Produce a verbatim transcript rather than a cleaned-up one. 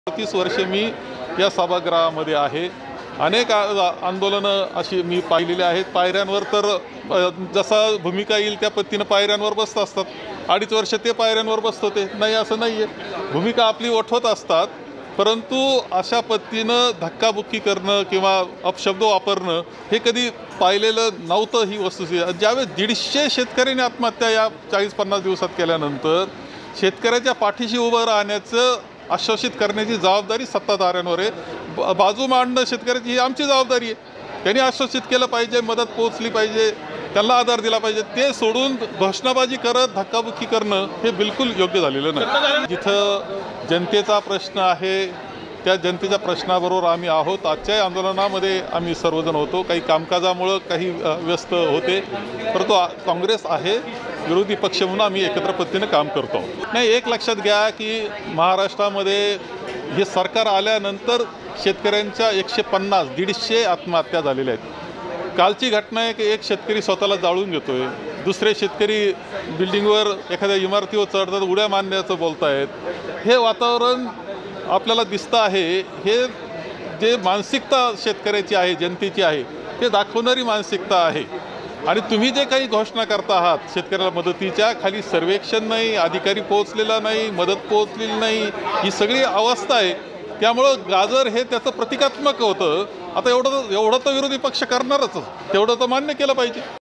तीस वर्षे मी या सभागृहामध्ये आहे. अनेक आंदोलनं अशी मी पाहिलेली आहेत. पायऱ्यांवर तर जसा भूमिका येईल त्या पद्धतीनं पायऱ्यांवर बसत असतात. अडीच वर्ष ते पायऱ्यांवर बसत होते. नाही असं नाही आहे, भूमिका आपली ओठवत असतात. परंतु अशा पद्धतीनं धक्काबुक्की करणं किंवा अपशब्द वापरणं हे कधी पाहिलेलं नव्हतं. ही वस्तुस्थिती ज्यावेळेस दीडशे शेतकऱ्यांनी आत्महत्या या चाळीस पन्नास दिवसात केल्यानंतर शेतकऱ्याच्या पाठीशी उभं राहण्याचं आश्वासित करण्याची जबाबदारी सत्ताधाऱ्यांवर आहे. बाजू मांडणं शेतकऱ्याची ही आमची जबाबदारी आहे. त्यांनी आश्वासित केलं पाहिजे, मदत पोहोचली पाहिजे, त्यांना आधार दिला पाहिजे. ते सोडून घोषणाबाजी करत धक्काबुक्की करणं हे बिलकुल योग्य झालेलं नाही. जिथं जनतेचा प्रश्न आहे त्या जनतेच्या प्रश्नाबरोबर आम्ही आहोत. आजच्या आंदोलनामध्ये आम्ही सर्वजण होतो. काही कामकाजामुळं काही व्यस्त होते, परंतु काँग्रेस आहे विरोधी पक्ष म्हणून आम्ही एकत्र पद्धतीने काम करतो. नाही, एक लक्षात घ्या की महाराष्ट्रामध्ये हे सरकार आल्यानंतर शेतकऱ्यांच्या एकशे पन्नास दीडशे आत्महत्या झालेल्या आहेत. कालची घटना आहे की एक शेतकरी स्वतःला जाळून घेतोय, दुसरे शेतकरी बिल्डिंगवर एखाद्या इमारतीवर चढतात उड्या मारण्याचं बोलत आहेत. हे वातावरण आपल्याला दिसतं आहे. हे जे मानसिकता शेतकऱ्याची आहे, जनतेची आहे, ते दाखवणारी मानसिकता आहे. आणि तुम्ही जे काही घोषणा करता आहात शेतकऱ्याला मदतीच्या, खाली सर्वेक्षण नाही, अधिकारी पोहोचलेला नाही, मदत पोहोचलेली नाही, ही सगळी अवस्था आहे. त्यामुळं गाजर हे त्याचं प्रतिकात्मक होतं. आता एवढं एवढं तर विरोधी पक्ष करणारच, तेवढं तर मान्य केलं पाहिजे.